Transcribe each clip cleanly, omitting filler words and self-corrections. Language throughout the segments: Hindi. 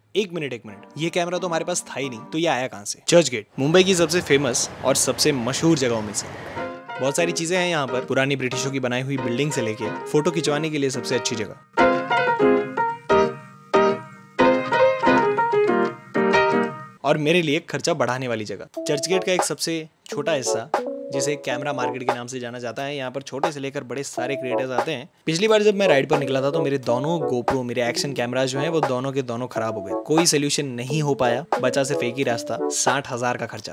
एक मिनट, ये कैमरा तो हमारे पास था ही नहीं, तो ये आया कहाँ से? चर्च गेट, मुंबई की सबसे फेमस और सबसे मशहूर जगहों में से। बहुत सारी चीजें हैं यहाँ पर, पुरानी ब्रिटिशों की बनाई हुई बिल्डिंग से लेके फोटो खिंचवाने के लिए सबसे अच्छी जगह। और मेरे लिए खर्चा बढ़ाने वाली जगह। चर्च गेट का एक सबसे छोटा हिस्सा, जिसे कैमरा मार्केट के नाम से जाना जाता है, यहाँ पर छोटे से लेकर बड़े सारे क्रिएटर्स आते हैं। पिछली बार जब मैं राइड पर निकला था तो मेरे दोनों गोप्रो, मेरे एक्शन कैमराज जो हैं वो दोनों के दोनों खराब हो गए। कोई सोल्यूशन नहीं हो पाया, बचा सिर्फ एक ही रास्ता, 60,000 का खर्चा।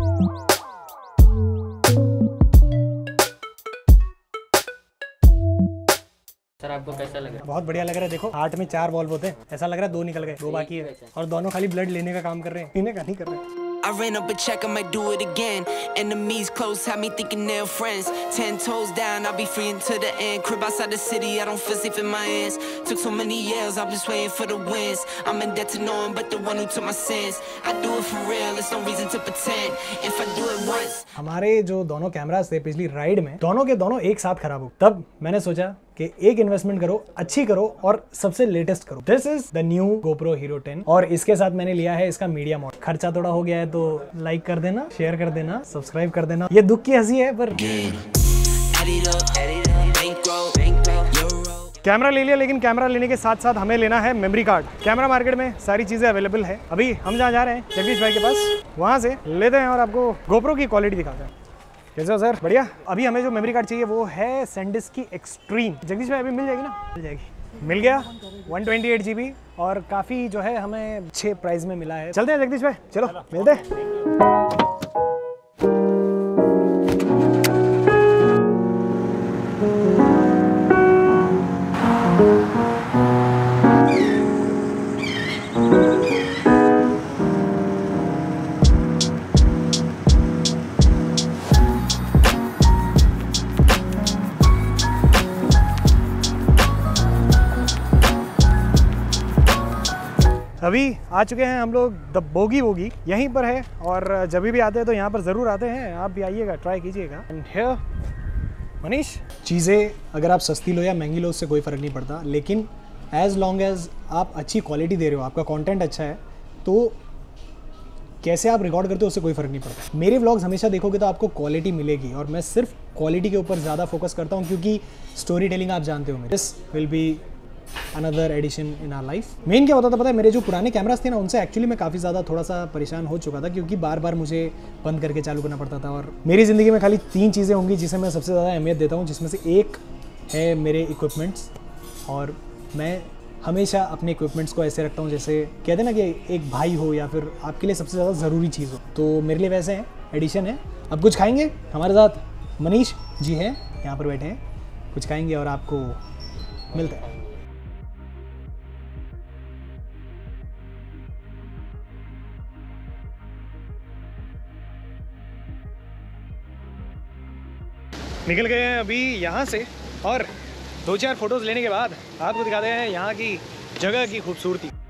सर आपको कैसा लग रहा है? बहुत बढ़िया लग रहा है। देखो हार्ट में 4 वॉल्व होते हैं, ऐसा लग रहा है 2 निकल गए, 2 बाकी है और दोनों खाली ब्लड लेने का काम कर रहे हैं, पीने का नहीं कर रहे हैं। I ran up a check, I might do it again. Enemies close, had me thinking they're friends. 10 toes down, I'll be free until the end. Crib outside the city, I don't feel safe in my hands. Took so many years, I'm just waiting for the wins. I'm in debt to no one but the one who took my sins. I do it for real, there's no reason to pretend. If I do it once. हमारे जो दोनों कैमरास थे पिछली राइड में, दोनों के दोनों एक साथ खराब हो। तब मैंने सोचा कि एक इन्वेस्टमेंट करो, अच्छी करो और सबसे लेटेस्ट करो। This is the new GoPro Hero 10 और इसके साथ मैंने लिया है इसका मीडिया मोड। खर्चा थोड़ा हो गया है तो लाइक कर देना, शेयर कर देना, सब्सक्राइब कर देना। ये दुख की हंसी है पर कैमरा ले लिया, लेकिन कैमरा लेने के साथ साथ हमें लेना है मेमोरी कार्ड। कैमरा मार्केट में सारी चीजें अवेलेबल है। अभी हम जहाँ जा रहे हैं जगदीश भाई के पास, वहाँ से लेते हैं और आपको GoPro की क्वालिटी दिखाते हैं। कैसे हो सर? बढ़िया। अभी हमें जो मेमोरी कार्ड चाहिए वो है SanDisk की एक्सट्रीम। जगदीश भाई अभी मिल जाएगी ना? मिल जाएगी। मिल गया 128 GB और काफ़ी जो है हमें अच्छे प्राइस में मिला है। चलते हैं जगदीश भाई, चलो मिलते हैं। अभी आ चुके हैं हम लोग द बोगी यहीं पर है और जब भी आते हैं तो यहाँ पर ज़रूर आते हैं। आप भी आइएगा, ट्राई कीजिएगा। एंड हियर मनीष, चीज़ें अगर आप सस्ती लो या महंगी लो उससे कोई फ़र्क नहीं पड़ता, लेकिन एज लॉन्ग एज आप अच्छी क्वालिटी दे रहे हो, आपका कंटेंट अच्छा है, तो कैसे आप रिकॉर्ड करते हो उससे कोई फ़र्क नहीं पड़ता। मेरे व्लॉग्स हमेशा देखोगे तो आपको क्वालिटी मिलेगी और मैं सिर्फ क्वालिटी के ऊपर ज़्यादा फोकस करता हूँ क्योंकि स्टोरी टेलिंग आप जानते हो। This will be another edition in our life. मेन क्या होता था पता है, मेरे जो पुराने कैमरास थे ना उनसे एक्चुअली मैं काफ़ी ज़्यादा थोड़ा सा परेशान हो चुका था क्योंकि बार बार मुझे बंद करके चालू करना पड़ता था। और मेरी ज़िंदगी में खाली 3 चीज़ें होंगी जिसे मैं सबसे ज़्यादा अहमियत देता हूँ, जिसमें से एक है मेरे इक्विपमेंट्स। और मैं हमेशा अपने इक्विपमेंट्स को ऐसे रखता हूँ जैसे कहते हैं ना कि एक भाई हो या फिर आपके लिए सबसे ज़्यादा ज़रूरी चीज़ हो, तो मेरे लिए वैसे हैं, एडिशन है। अब कुछ खाएंगे, हमारे साथ मनीष जी हैं यहाँ पर बैठे हैं, कुछ खाएंगे और आपको मिलते हैं। निकल गए हैं अभी यहाँ से और 2-4 फोटोज़ लेने के बाद आपको दिखाते हैं यहाँ की जगह की खूबसूरती।